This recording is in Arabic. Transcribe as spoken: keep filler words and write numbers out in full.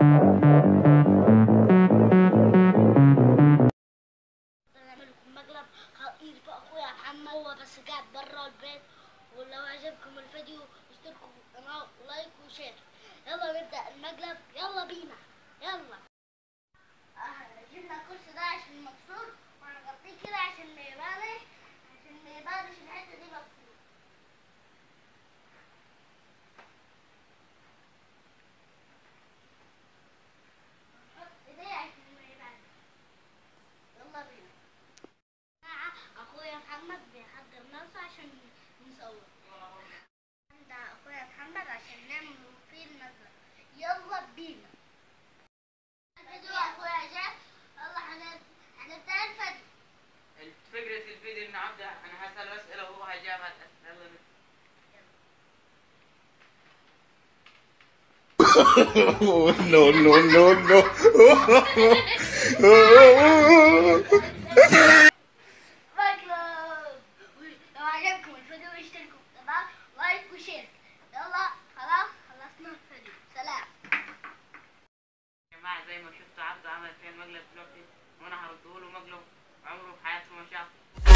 مقلب خطير في اخويا محمد، هو بس قاعد برا البيت. ولو عجبكم الفيديو اشتركوا في القناة ولايك وشير. يلا نبدأ المقلب، يلا بينا يلا. آه جبنا الكرسي ده عشان مكسور، وهنغطيه كده عشان ما يبانش عشان ما يبانش الحتة دي مكسور. نحط ايديه عشان ما يبانش. يلا بينا. اخويا محمد بيحضر نفسه عشان نصور. عند اخويا محمد عشان نعمل فيه المقلب. يلا بينا. الفيديو يا اخويا جاب. يلا هنبدأ هنبدأ الفيديو. فكرة الفيديو ان عبده انا هسأل اسئلة وهو هيجاوب. يلا no, no, no, no. مقلب. لو عجبكم الفيديو اشتركوا في القناة لايك وشير. يلا خلاص خلصنا الفيديو، سلام. يا جماعة، زي ما شفتوا عبده عمل فيها المقلب دلوقتي، وانا هرده له مقلب عمره في حياته ما شاف.